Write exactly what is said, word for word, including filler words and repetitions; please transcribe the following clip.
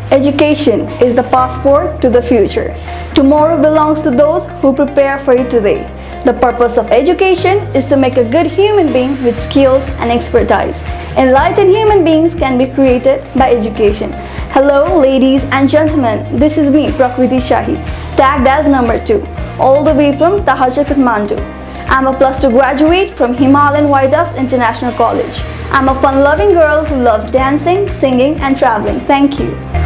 Education is the passport to the future. Tomorrow belongs to those who prepare for it today. The purpose of education is to make a good human being with skills and expertise. Enlightened human beings can be created by education. Hello ladies and gentlemen, this is me Prakriti Shahi, tagged as number two, all the way from Tahaja, Kathmandu. I'm a plus two graduate from Himalayan Vidas International College. I'm a fun-loving girl who loves dancing, singing and traveling. Thank you.